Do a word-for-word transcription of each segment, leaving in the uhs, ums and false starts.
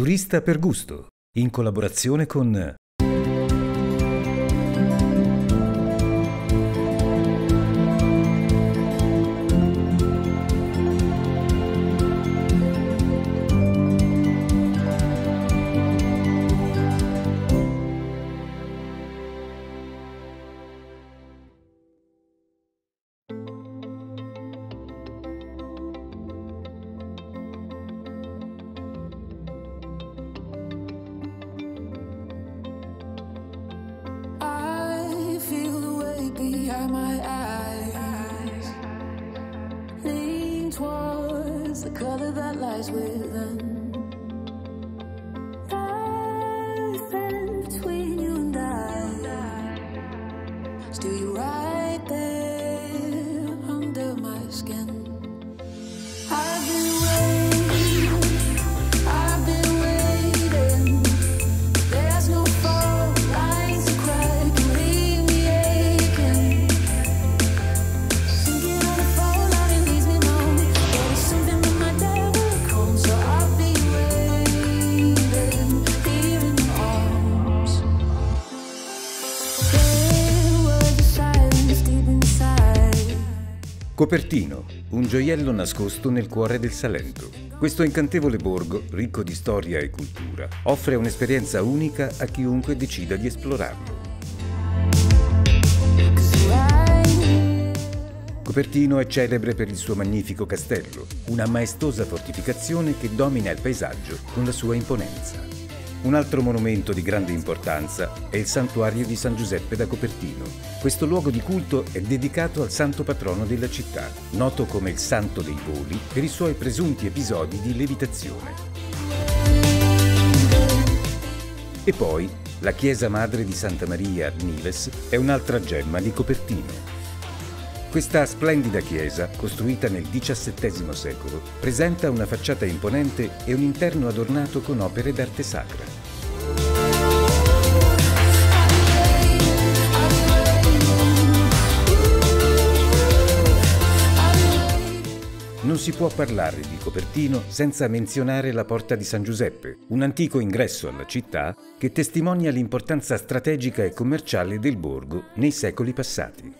Turista per gusto, in collaborazione con behind my eyes, lean towards the color that lies within. Nothing between you and I, still you right there under my skin. I've been waiting, I've been waiting. There's no fault lines to crack and leave me aching. Sinking on the fallout, it leaves me numb. There is something in my devil comes, so I'll be waiting here in your arms. There was a silence deep inside. Copertino, un gioiello nascosto nel cuore del Salento. Questo incantevole borgo, ricco di storia e cultura, offre un'esperienza unica a chiunque decida di esplorarlo. Copertino è celebre per il suo magnifico castello, una maestosa fortificazione che domina il paesaggio con la sua imponenza. Un altro monumento di grande importanza è il santuario di San Giuseppe da Copertino. Questo luogo di culto è dedicato al santo patrono della città, noto come il Santo dei Voli per i suoi presunti episodi di levitazione. E poi la chiesa madre di Santa Maria ad Niles è un'altra gemma di Copertino. Questa splendida chiesa, costruita nel diciassettesimo secolo, presenta una facciata imponente e un interno adornato con opere d'arte sacra. Non si può parlare di Copertino senza menzionare la Porta di San Giuseppe, un antico ingresso alla città che testimonia l'importanza strategica e commerciale del borgo nei secoli passati.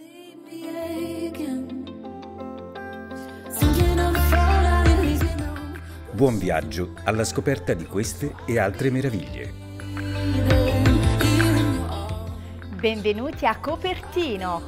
Buon viaggio alla scoperta di queste e altre meraviglie. Benvenuti a Copertino!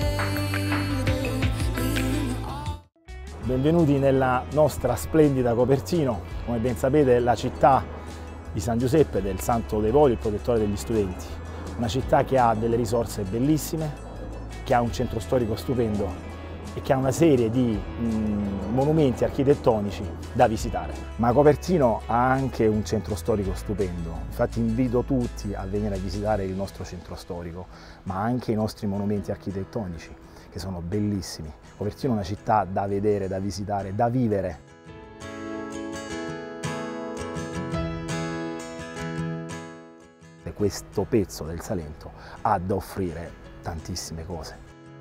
Benvenuti nella nostra splendida Copertino. Come ben sapete, la città di San Giuseppe, del Santo dei Voli, il protettore degli studenti. Una città che ha delle risorse bellissime, che ha un centro storico stupendo e che ha una serie di mh, monumenti architettonici da visitare. Ma Copertino ha anche un centro storico stupendo, infatti invito tutti a venire a visitare il nostro centro storico, ma anche i nostri monumenti architettonici, che sono bellissimi. Copertino è una città da vedere, da visitare, da vivere. E questo pezzo del Salento ha da offrire tantissime cose.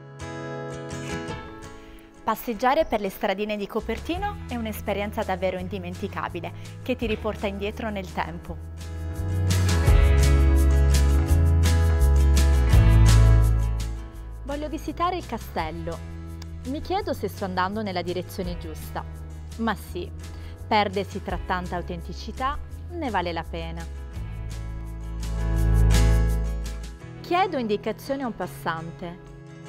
Passeggiare per le stradine di Copertino è un'esperienza davvero indimenticabile che ti riporta indietro nel tempo. Voglio visitare il castello. Mi chiedo se sto andando nella direzione giusta. Ma sì, perdersi tra tanta autenticità ne vale la pena. Chiedo indicazioni a un passante.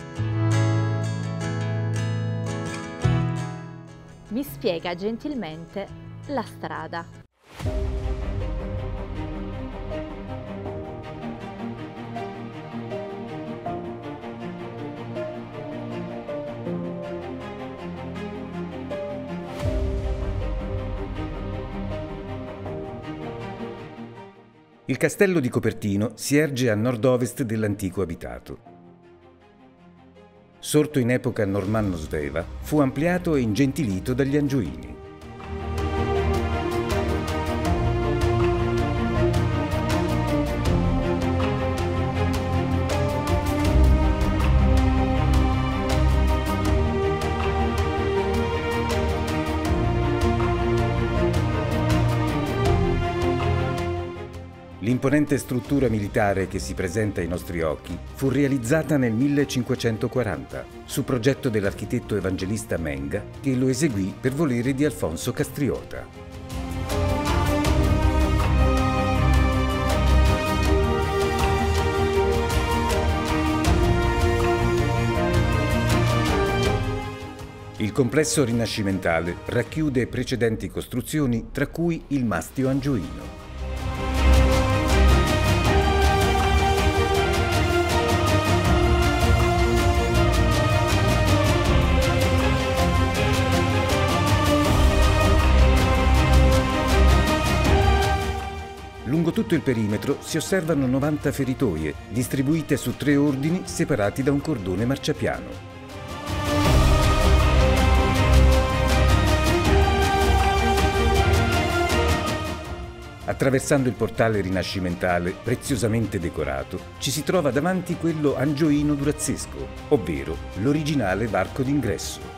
Mi spiega gentilmente la strada. Il castello di Copertino si erge a nord-ovest dell'antico abitato. Sorto in epoca normanno-sveva, fu ampliato e ingentilito dagli Angioini. L'imponente struttura militare che si presenta ai nostri occhi fu realizzata nel millecinquecentoquaranta su progetto dell'architetto evangelista Menga, che lo eseguì per volere di Alfonso Castriota. Il complesso rinascimentale racchiude precedenti costruzioni, tra cui il mastio angioino. Lungo tutto il perimetro si osservano novanta feritoie, distribuite su tre ordini separati da un cordone marciapiano. Attraversando il portale rinascimentale, preziosamente decorato, ci si trova davanti quello angioino durazzesco, ovvero l'originale varco d'ingresso.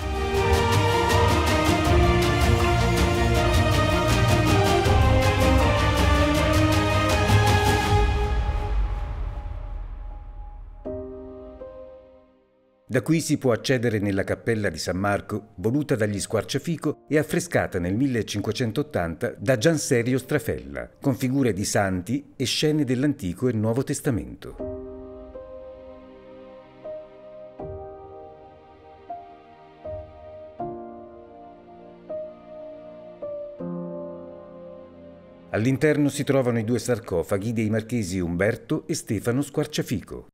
Da qui si può accedere nella cappella di San Marco, voluta dagli Squarciafico e affrescata nel millecinquecentottanta da Gianserio Strafella, con figure di santi e scene dell'Antico e Nuovo Testamento. All'interno si trovano i due sarcofagi dei marchesi Umberto e Stefano Squarciafico.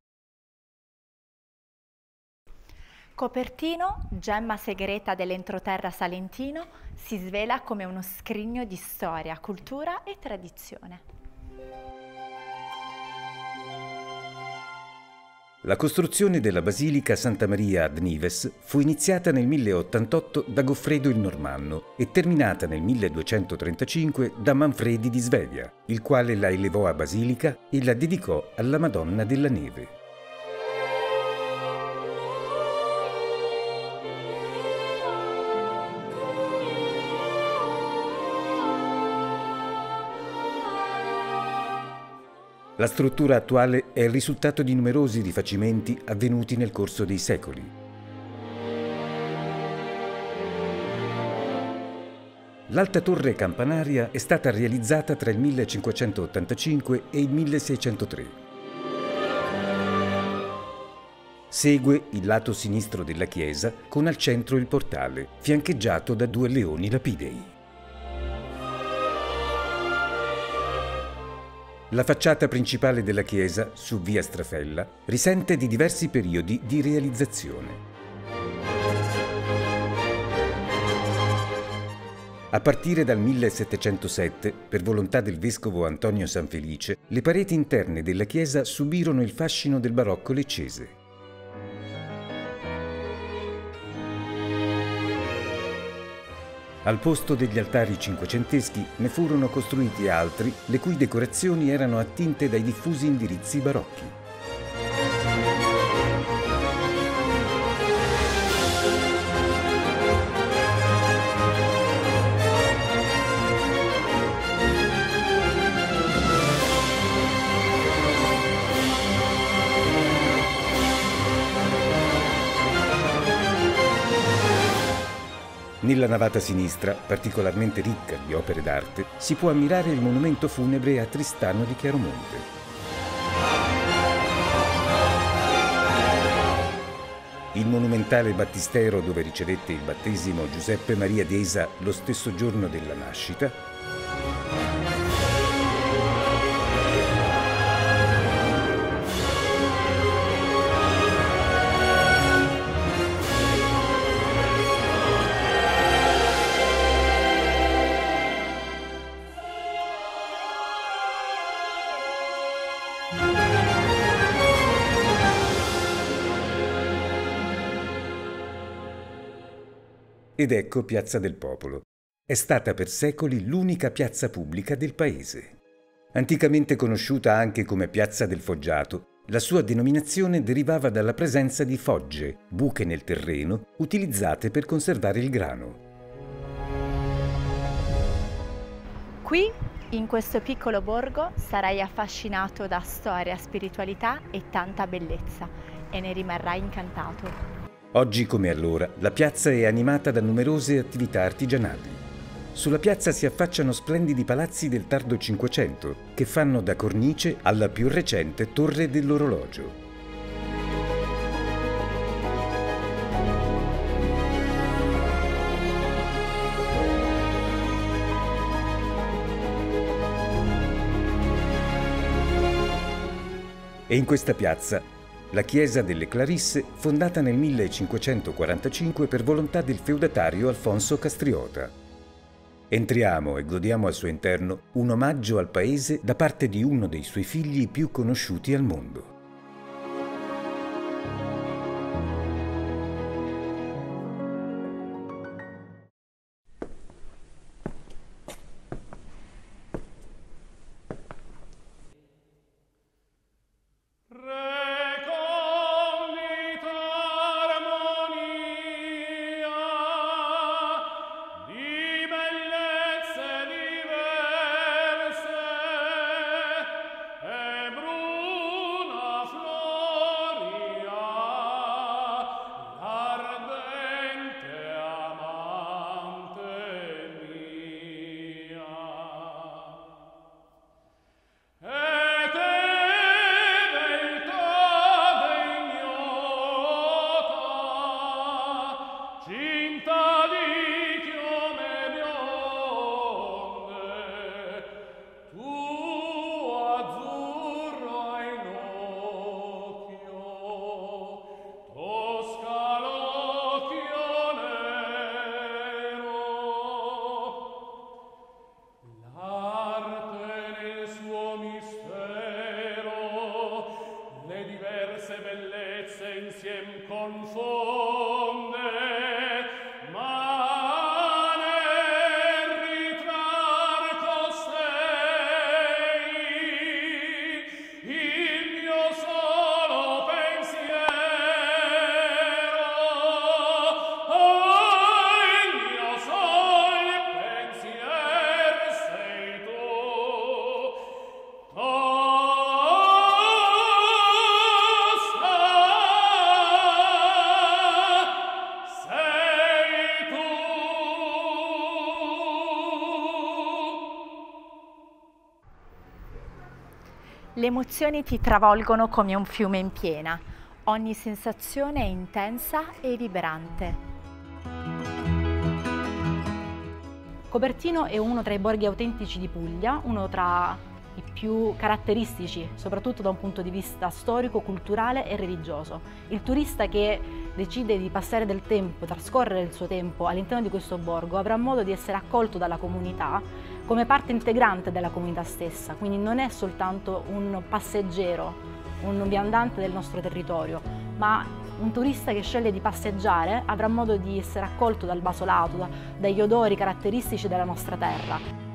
Copertino, gemma segreta dell'entroterra salentino, si svela come uno scrigno di storia, cultura e tradizione. La costruzione della Basilica Santa Maria ad Nives fu iniziata nel milleottantotto da Goffredo il Normanno e terminata nel milleduecentotrentacinque da Manfredi di Svevia, il quale la elevò a basilica e la dedicò alla Madonna della Neve. La struttura attuale è il risultato di numerosi rifacimenti avvenuti nel corso dei secoli. L'alta torre campanaria è stata realizzata tra il millecinquecentottantacinque e il milleseicentotre. Segue il lato sinistro della chiesa con al centro il portale, fiancheggiato da due leoni lapidei. La facciata principale della chiesa, su via Strafella, risente di diversi periodi di realizzazione. A partire dal millesettecentosette, per volontà del vescovo Antonio Sanfelice, le pareti interne della chiesa subirono il fascino del barocco leccese. Al posto degli altari cinquecenteschi ne furono costruiti altri, le cui decorazioni erano attinte dai diffusi indirizzi barocchi. Nella navata sinistra, particolarmente ricca di opere d'arte, si può ammirare il monumento funebre a Tristano di Chiaromonte. Il monumentale battistero dove ricevette il battesimo Giuseppe Maria Desa lo stesso giorno della nascita. Ed ecco Piazza del Popolo. È stata per secoli l'unica piazza pubblica del paese. Anticamente conosciuta anche come Piazza del Foggiato, la sua denominazione derivava dalla presenza di fogge, buche nel terreno, utilizzate per conservare il grano. Qui In questo piccolo borgo sarai affascinato da storia, spiritualità e tanta bellezza e ne rimarrai incantato. Oggi come allora, la piazza è animata da numerose attività artigianali. Sulla piazza si affacciano splendidi palazzi del tardo Cinquecento che fanno da cornice alla più recente torre dell'orologio. E in questa piazza, la chiesa delle Clarisse, fondata nel millecinquecentoquarantacinque per volontà del feudatario Alfonso Castriota. Entriamo e godiamo al suo interno un omaggio al paese da parte di uno dei suoi figli più conosciuti al mondo. Le emozioni ti travolgono come un fiume in piena, ogni sensazione è intensa e vibrante. Copertino è uno tra i borghi autentici di Puglia, uno tra i più caratteristici, soprattutto da un punto di vista storico, culturale e religioso. Il turista che decide di passare del tempo, trascorrere il suo tempo all'interno di questo borgo, avrà modo di essere accolto dalla comunità come parte integrante della comunità stessa, quindi non è soltanto un passeggero, un viandante del nostro territorio, ma un turista che sceglie di passeggiare avrà modo di essere accolto dal basolato, da, dagli odori caratteristici della nostra terra.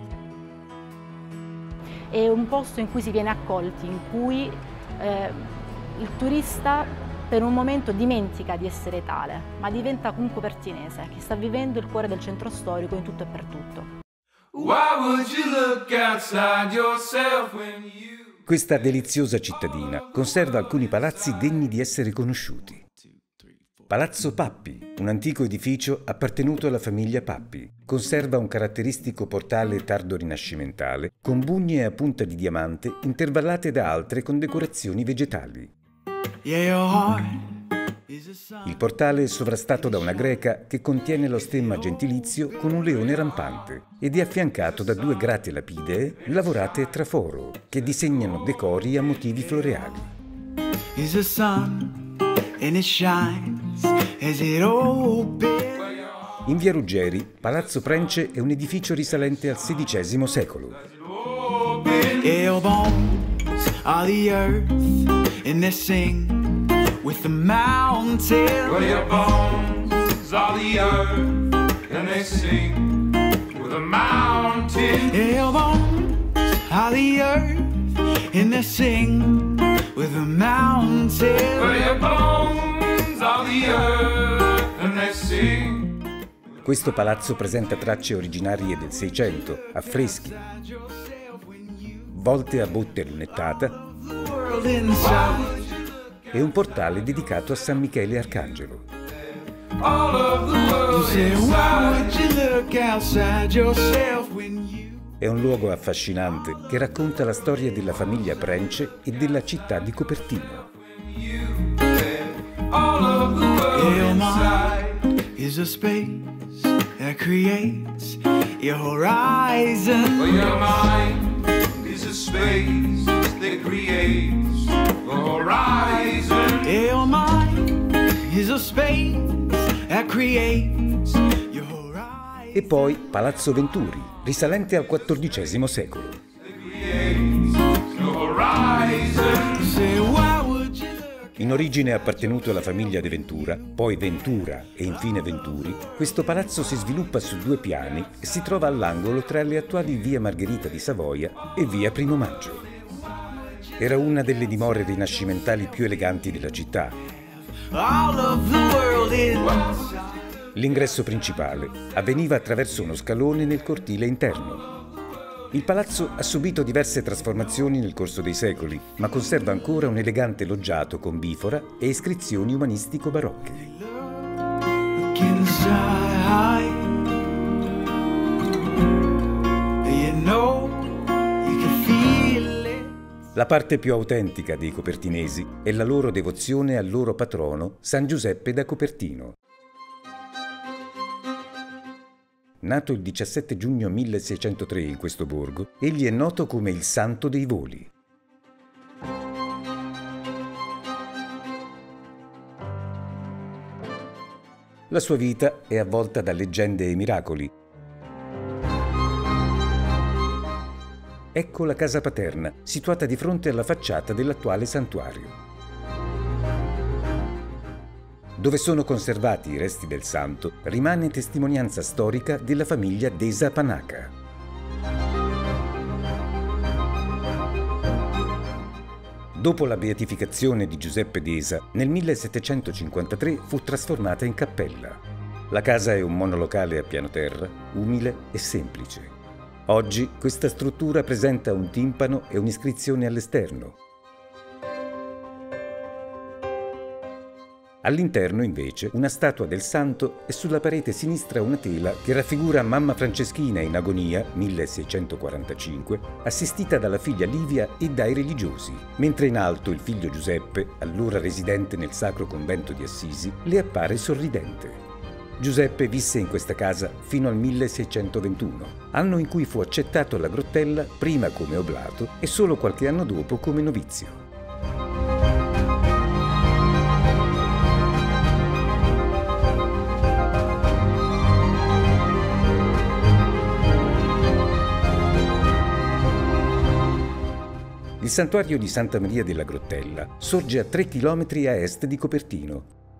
È un posto in cui si viene accolti, in cui eh, il turista per un momento dimentica di essere tale, ma diventa comunque pertinese, che sta vivendo il cuore del centro storico in tutto e per tutto. Questa deliziosa cittadina conserva alcuni palazzi degni di essere conosciuti. Palazzo Pappi, un antico edificio appartenuto alla famiglia Pappi, conserva un caratteristico portale tardo rinascimentale con bugne a punta di diamante intervallate da altre con decorazioni vegetali. Il portale è sovrastato da una greca che contiene lo stemma gentilizio con un leone rampante ed è affiancato da due grate lapidee lavorate a traforo che disegnano decori a motivi floreali. In via Ruggeri, Palazzo Prence è un edificio risalente al sedicesimo secolo. With the mountains, well, your bones are the earth, and they sing with the mountains. Your bones are the earth, and they sing with the mountains. Well, your bones are the earth, and they sing. Questo palazzo presenta tracce originarie del Seicento, affreschi. volte a botte a lunettata, World inside. e un portale dedicato a San Michele Arcangelo. All of the world inside. Why would you look outside yourself when you È un luogo affascinante che racconta la storia della famiglia Prence e della città di Copertino. all of the world inside is a space that creates your horizon. Well, your mind is a space that creates the horizon. Your mind is a space that creates your horizon. E poi Palazzo Venturi, risalente al quattordicesimo secolo. Your horizon. Say, why would you look? In origine appartenuto alla famiglia De Ventura, poi Ventura e infine Venturi, questo palazzo si sviluppa su due piani e si trova all'angolo tra le attuali via Margherita di Savoia e via Primo Maggio. Era una delle dimore rinascimentali più eleganti della città. All of the world inside. L'ingresso principale avveniva attraverso uno scalone nel cortile interno. Il palazzo ha subito diverse trasformazioni nel corso dei secoli, ma conserva ancora un elegante loggiato con bifora e iscrizioni umanistico-barocche. Look inside. You know you can feel it. La parte più autentica dei copertinesi è la loro devozione al loro patrono, San Giuseppe da Copertino. Nato il diciassette giugno milleseicentotre in questo borgo, egli è noto come il Santo dei Voli. La sua vita è avvolta da leggende e miracoli. Ecco la casa paterna, situata di fronte alla facciata dell'attuale santuario. Dove sono conservati i resti del santo, rimane testimonianza storica della famiglia Desa Panaca. Dopo la beatificazione di Giuseppe Desa, nel millesettecentocinquantatré fu trasformata in cappella. La casa è un monolocale a piano terra, umile e semplice. Oggi questa struttura presenta un timpano e un'iscrizione all'esterno. All'interno, invece, una statua del santo e sulla parete sinistra una tela che raffigura Mamma Franceschina in agonia, milleseicentoquarantacinque, assistita dalla figlia Livia e dai religiosi, mentre in alto il figlio Giuseppe, allora residente nel Sacro Convento di Assisi, le appare sorridente. Giuseppe visse in questa casa fino al milleseicentoventuno, anno in cui fu accettato alla Grottella prima come oblato e solo qualche anno dopo come novizio. Il santuario di Santa Maria della Grottella sorge a tre chilometri a est di Copertino.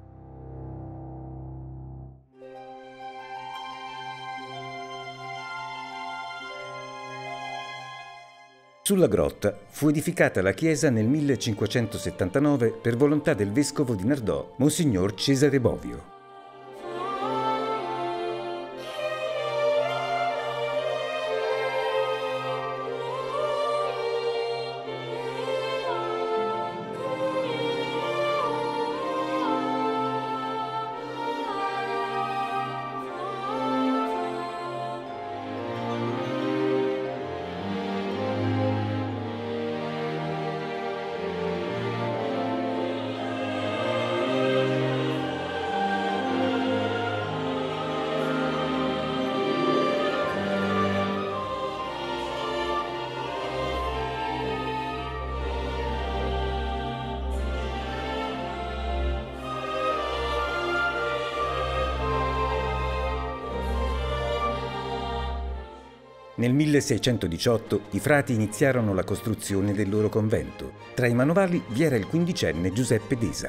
Sulla grotta fu edificata la chiesa nel millecinquecentosettantanove per volontà del vescovo di Nardò, Monsignor Cesare Bovio. Nel milleseicentodiciotto i frati iniziarono la costruzione del loro convento. Tra i manovali vi era il quindicenne Giuseppe Desa.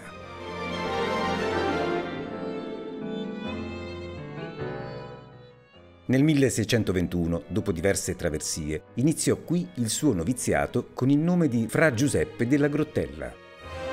Nel milleseicentoventuno, dopo diverse traversie, iniziò qui il suo noviziato con il nome di Fra Giuseppe della Grottella.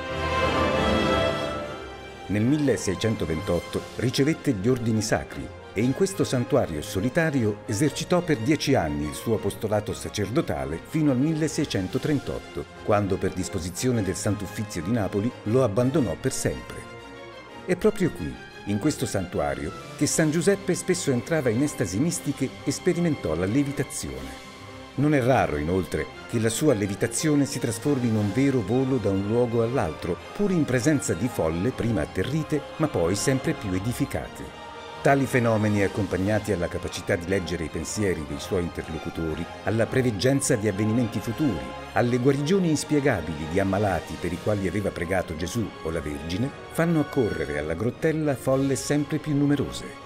Nel milleseicentoventotto ricevette gli ordini sacri e in questo santuario solitario esercitò per dieci anni il suo apostolato sacerdotale fino al milleseicentotrentotto, quando per disposizione del Sant'Uffizio di Napoli lo abbandonò per sempre. È proprio qui, in questo santuario, che San Giuseppe spesso entrava in estasi mistiche e sperimentò la levitazione. Non è raro, inoltre, che la sua levitazione si trasformi in un vero volo da un luogo all'altro, pur in presenza di folle prima atterrite, ma poi sempre più edificate. Tali fenomeni, accompagnati alla capacità di leggere i pensieri dei suoi interlocutori, alla preveggenza di avvenimenti futuri, alle guarigioni inspiegabili di ammalati per i quali aveva pregato Gesù o la Vergine, fanno accorrere alla grottella folle sempre più numerose.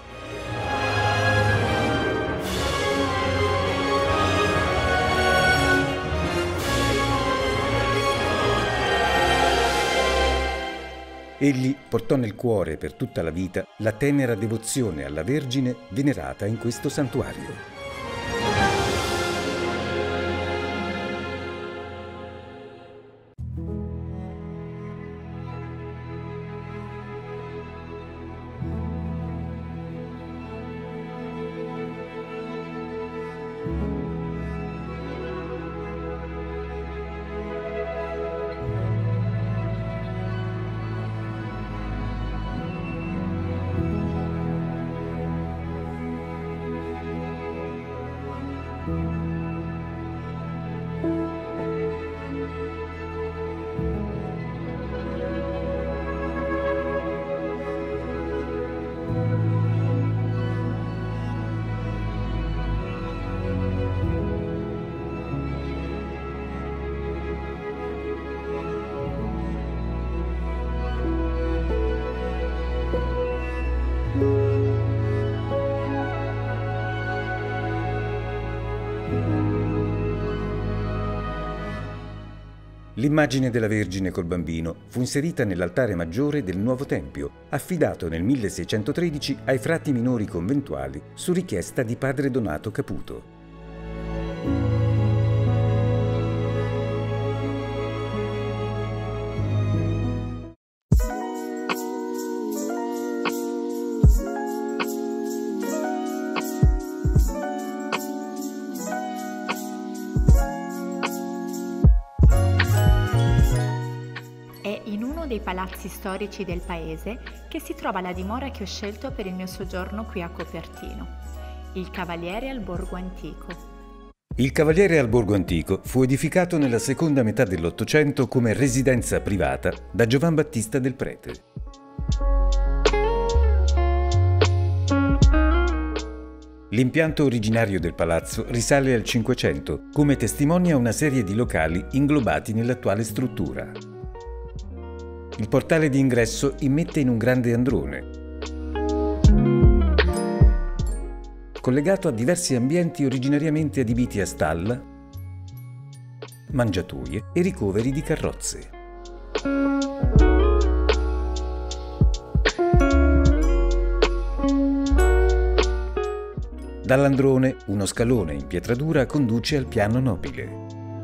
Egli portò nel cuore per tutta la vita la tenera devozione alla Vergine venerata in questo santuario. L'immagine della Vergine col bambino fu inserita nell'altare maggiore del nuovo tempio, affidato nel milleseicentotredici ai frati minori conventuali su richiesta di padre Donato Caputo. Dei palazzi storici del paese che si trova la dimora che ho scelto per il mio soggiorno qui a Copertino, il Cavaliere al Borgo Antico. Il Cavaliere al Borgo Antico fu edificato nella seconda metà dell'Ottocento come residenza privata da Giovan Battista del Prete. L'impianto originario del palazzo risale al Cinquecento, come testimonia una serie di locali inglobati nell'attuale struttura. Il portale di ingresso immette in un grande androne, collegato a diversi ambienti originariamente adibiti a stalla, mangiatoie e ricoveri di carrozze. Dall'androne, uno scalone in pietratura conduce al piano nobile.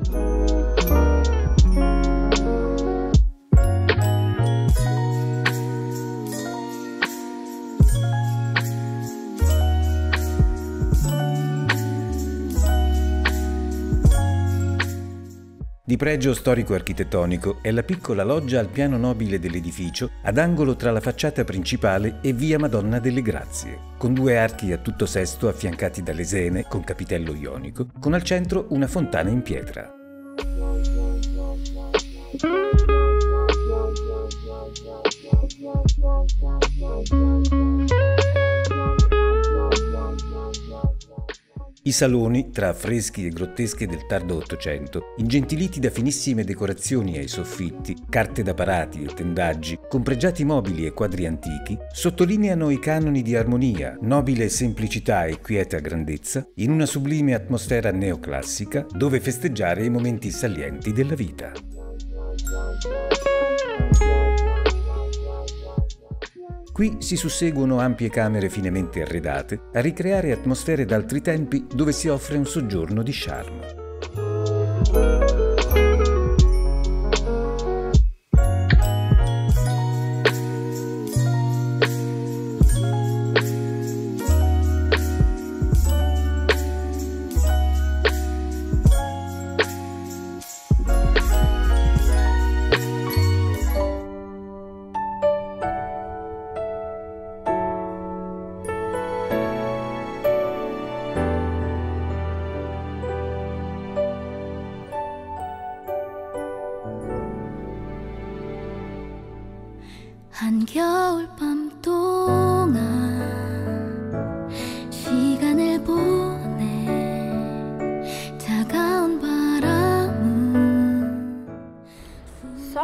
Di pregio storico-architettonico è la piccola loggia al piano nobile dell'edificio, ad angolo tra la facciata principale e via Madonna delle Grazie, con due archi a tutto sesto affiancati da lesene con capitello ionico, con al centro una fontana in pietra. I saloni, tra affreschi e grottesche del tardo Ottocento, ingentiliti da finissime decorazioni ai soffitti, carte da parati e tendaggi, con pregiati mobili e quadri antichi, sottolineano i canoni di armonia, nobile semplicità e quieta grandezza, in una sublime atmosfera neoclassica dove festeggiare i momenti salienti della vita. Qui si susseguono ampie camere finemente arredate a ricreare atmosfere d'altri tempi dove si offre un soggiorno di charme.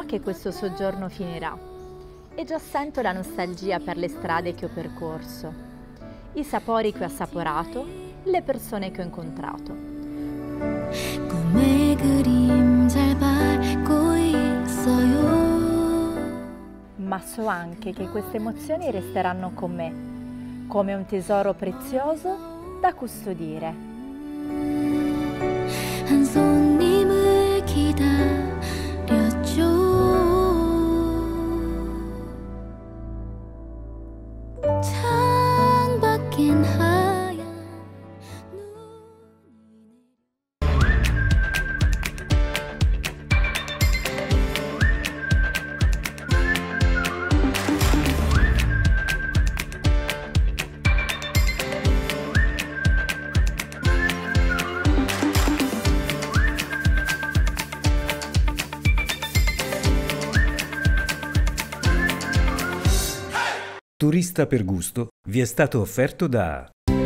so che questo soggiorno finirà e già sento la nostalgia per le strade che ho percorso, i sapori che ho assaporato, le persone che ho incontrato. 꿈의 그림 잘 밟고 있어요. Ma so anche che queste emozioni resteranno con me, come un tesoro prezioso da custodire. 한 손님을 기다렸죠. 창밖엔 하얀 Turista per gusto vi è stato offerto da